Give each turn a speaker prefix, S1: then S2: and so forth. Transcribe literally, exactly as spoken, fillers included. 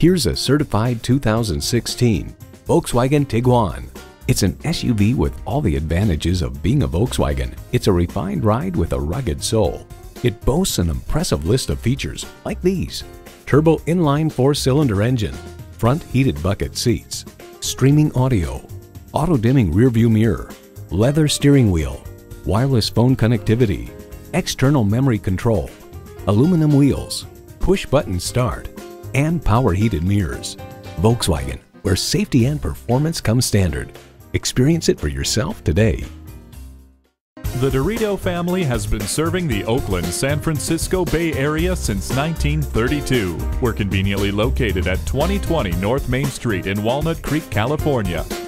S1: Here's a certified two thousand sixteen Volkswagen Tiguan. It's an S U V with all the advantages of being a Volkswagen. It's a refined ride with a rugged soul. It boasts an impressive list of features like these: turbo inline four-cylinder engine, front heated bucket seats, streaming audio, auto-dimming rearview mirror, leather steering wheel, wireless phone connectivity, external memory control, aluminum wheels, push-button start, and power heated mirrors. Volkswagen, where safety and performance come standard. Experience it for yourself today.
S2: The Dorito family has been serving the Oakland, San Francisco Bay Area since nineteen thirty-two. We're conveniently located at twenty twenty North Main Street in Walnut Creek, California.